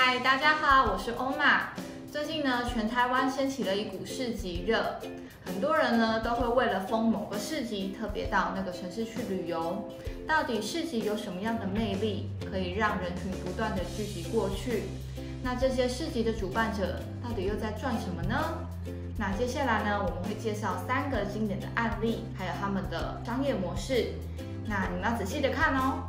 嗨，大家好，我是欧玛。最近呢，全台湾掀起了一股市集热，很多人呢都会为了疯某个市集，特别到那个城市去旅游。到底市集有什么样的魅力，可以让人群不断的聚集过去？那这些市集的主办者到底又在赚什么呢？那接下来呢，我们会介绍3个经典的案例，还有他们的商业模式。那你们要仔细的看哦。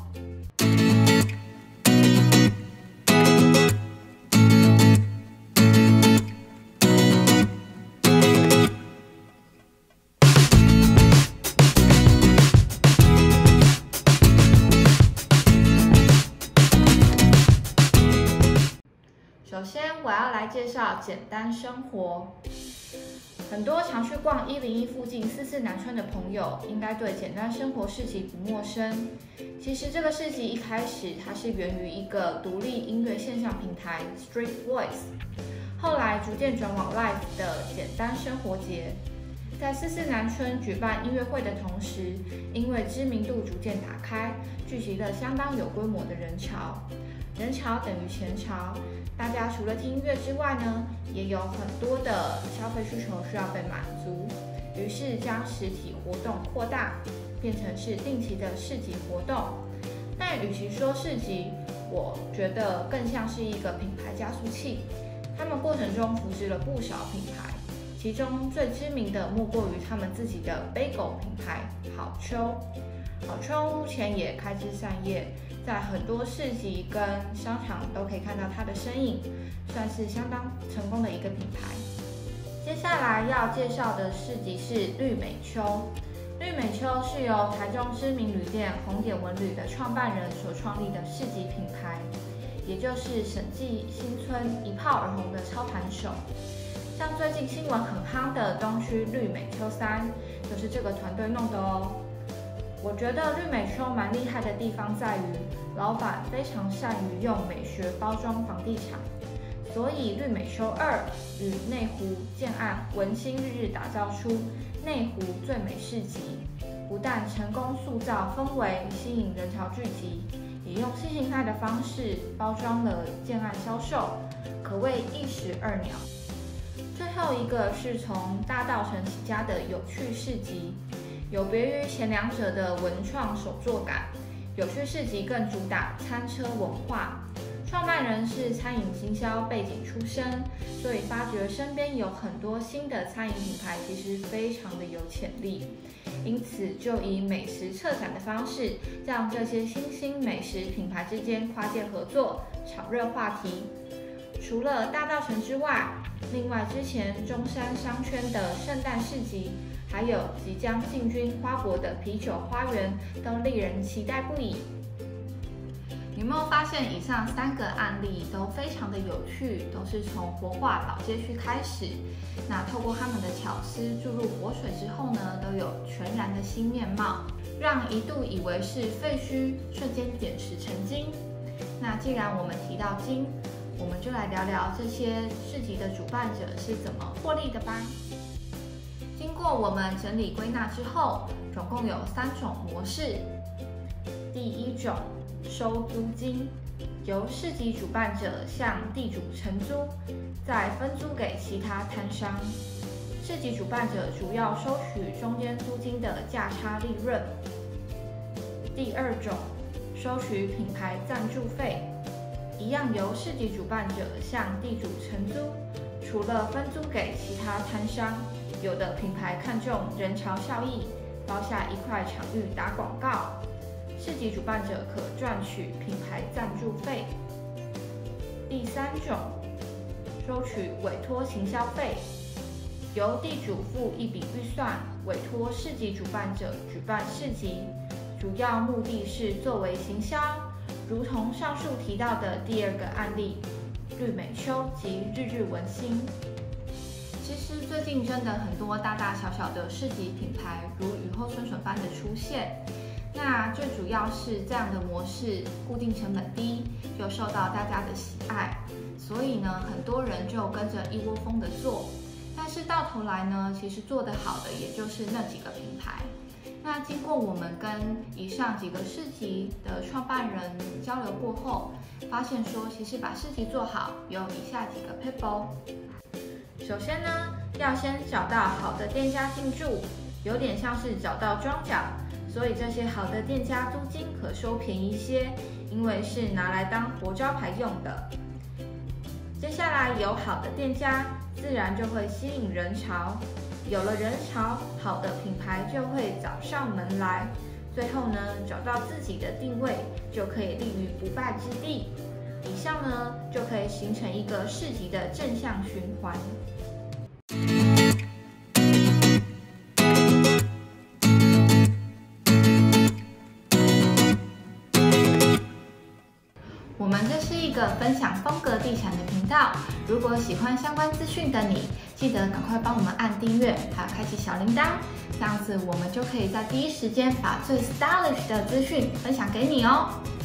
首先，我要来介绍简单生活。很多常去逛101附近44南村的朋友，应该对简单生活市集不陌生。其实这个市集一开始，它是源于一个独立音乐线上平台 Street Voice， 后来逐渐转往 Live 的简单生活节。在44南村举办音乐会的同时，因为知名度逐渐打开，聚集了相当有规模的人潮。人潮等于钱潮，大家除了听音乐之外呢，也有很多的消费需求需要被满足，于是将实体活动扩大，变成是定期的市集活动。但与其说市集，我觉得更像是一个品牌加速器，他们过程中扶植了不少品牌，其中最知名的莫过于他们自己的bagel品牌好秋。好秋目前也开枝散叶，在很多市集跟商场都可以看到它的身影，算是相当成功的一个品牌。接下来要介绍的市集是绿美秋。绿美秋是由台中知名旅店红点文旅的创办人所创立的市集品牌，也就是审计新村一炮而红的操盘手。像最近新闻很夯的东区绿美秋3，就是这个团队弄的哦。我觉得绿美秋蛮厉害的地方在于，老板非常善于用美学包装房地产，所以绿美秋2与内湖建案文心日日打造出内湖最美市集，不但成功塑造氛围，吸引人潮聚集，也用新形态的方式包装了建案销售，可谓一石二鸟。最后一个是从大稻埕起家的有趣市集。有别于前2者的文创手作感，有趣市集更主打餐车文化。创办人是餐饮行销背景出身，所以发觉身边有很多新的餐饮品牌其实非常的有潜力，因此就以美食策展的方式，让这些新兴美食品牌之间跨界合作，炒热话题。除了大稻埕之外，另外之前中山商圈的圣诞市集，还有即将进军花博的啤酒花园，都令人期待不已。有没有发现以上3个案例都非常的有趣，都是从活化老街区开始，那透过他们的巧思注入活水之后呢，都有全然的新面貌，让一度以为是废墟瞬间点石成金。那既然我们提到金，我们就来聊聊这些市集的主办者是怎么获利的吧。经过我们整理归纳之后，总共有3种模式。第一种，收租金，由市集主办者向地主承租，再分租给其他摊商。市集主办者主要收取中间租金的价差利润。第二种，收取品牌赞助费，一样由市集主办者向地主承租，除了分租给其他摊商，有的品牌看重人潮效益，包下一块场域打广告，市集主办者可赚取品牌赞助费。第三种，收取委托行销费，由地主付一笔预算，委托市集主办者举办市集，主要目的是作为行销，如同上述提到的第2个案例，绿美秋及日日文心。其实最近真的很多大大小小的市集品牌如雨后春笋般的出现，那最主要是这样的模式固定成本低，就受到大家的喜爱，所以呢，很多人就跟着一窝蜂的做。但是到头来呢，其实做得好的也就是那几个品牌， 那经过我们跟以上几个市集的创办人交流过后，发现说其实把市集做好有以下几个 撇步。首先呢，要先找到好的店家进驻，有点像是找到庄脚，所以这些好的店家租金可收便宜些，因为是拿来当活招牌用的。接下来有好的店家，自然就会吸引人潮，有了人潮，好的品牌就会找上门来。最后呢，找到自己的定位，就可以立于不败之地。以上呢，就可以形成一个市集的正向循环。我们这是一个分享风格地产的频道，如果喜欢相关资讯的你，记得赶快帮我们按订阅，还有开启小铃铛，这样子我们就可以在第一时间把最 stylish 的资讯分享给你哦。